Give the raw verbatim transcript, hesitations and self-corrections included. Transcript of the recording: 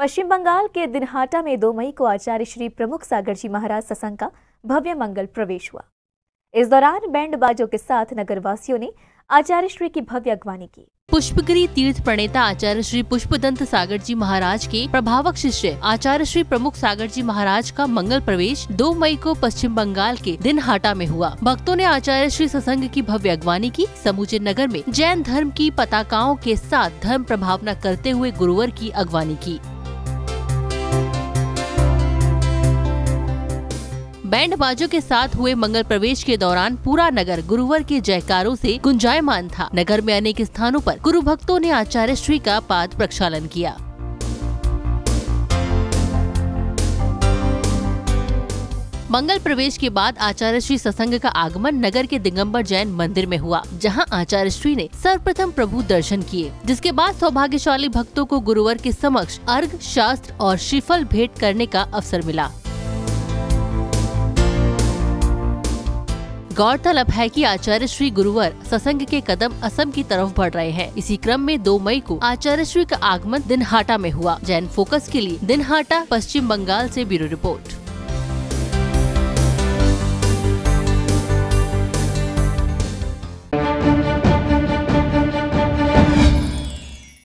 पश्चिम बंगाल के दिनहाटा में दो मई को आचार्य श्री प्रमुख सागर जी महाराज सत्संग का भव्य मंगल प्रवेश हुआ। इस दौरान बैंड बाजों के साथ नगरवासियों ने आचार्य श्री की भव्य अगवानी की। पुष्पगिरी तीर्थ प्रणेता आचार्य श्री पुष्पदंत सागर जी महाराज के प्रभावक शिष्य आचार्य श्री प्रमुख सागर जी महाराज का मंगल प्रवेश दो मई को पश्चिम बंगाल के दिनहाटा में हुआ। भक्तों ने आचार्य श्री सत्संग की भव्य अगवानी की। समूचे नगर में जैन धर्म की पताकाओं के साथ धर्म प्रभावना करते हुए गुरुवर की अगवानी की। बैंड बाजों के साथ हुए मंगल प्रवेश के दौरान पूरा नगर गुरुवर के जयकारों से गुंजायमान था। नगर में अनेक स्थानों पर गुरु भक्तों ने आचार्य श्री का पाद प्रक्षालन किया। मंगल प्रवेश के बाद आचार्य श्री सत्संग का आगमन नगर के दिगंबर जैन मंदिर में हुआ, जहां आचार्य श्री ने सर्वप्रथम प्रभु दर्शन किए, जिसके बाद सौभाग्यशाली भक्तों को गुरुवर के समक्ष अर्घ, शास्त्र और श्रीफल भेंट करने का अवसर मिला। गौरतलब है कि आचार्य श्री गुरुवर सत्संग के कदम असम की तरफ बढ़ रहे हैं। इसी क्रम में दो मई को आचार्य श्री का आगमन दिनहाटा में हुआ। जैन फोकस के लिए दिनहाटा, पश्चिम बंगाल से ब्यूरो रिपोर्ट।